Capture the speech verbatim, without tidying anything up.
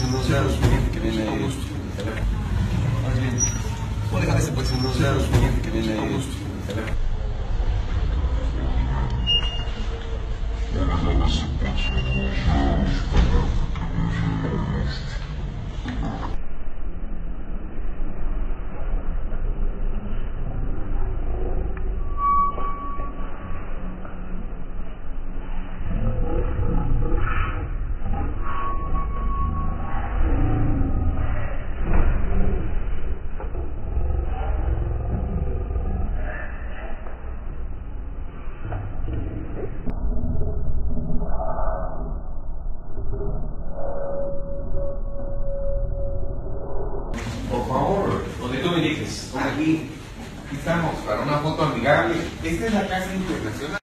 unos lados, cliente que viene ahí. Más bien, o déjame ese pues unos lados, cliente que viene ahí. Por favor, donde tú me dices, aquí, aquí estamos para una foto amigable. Esta es la Casa Internacional.